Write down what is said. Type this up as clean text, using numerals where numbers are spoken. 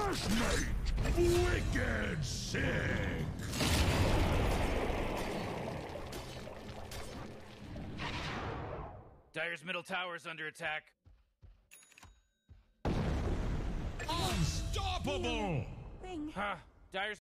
First mate! Wicked sick! Dire's middle tower is under attack. Unstoppable! Huh. Dire's